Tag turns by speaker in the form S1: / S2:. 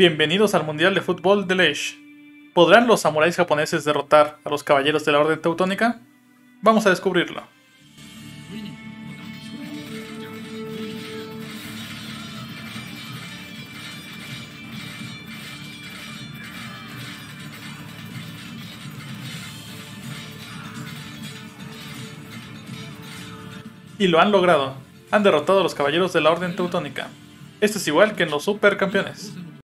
S1: Bienvenidos al Mundial de Fútbol de Leash. ¿Podrán los samuráis japoneses derrotar a los caballeros de la Orden Teutónica? Vamos a descubrirlo. Y lo han logrado. Han derrotado a los caballeros de la Orden Teutónica. Esto es igual que en los supercampeones.